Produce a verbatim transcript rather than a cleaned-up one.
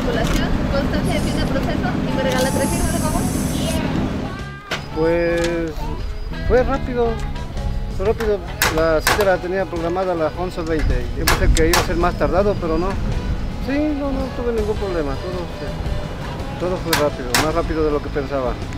matriculación, constancia de fin de proceso y me regala tres signos de favor. Pues fue rápido, fue rápido. La cita la tenía programada a las once veinte. Yo pensé que iba a ser más tardado, pero no. Sí, no, no tuve ningún problema. Todo, todo fue rápido, más rápido de lo que pensaba.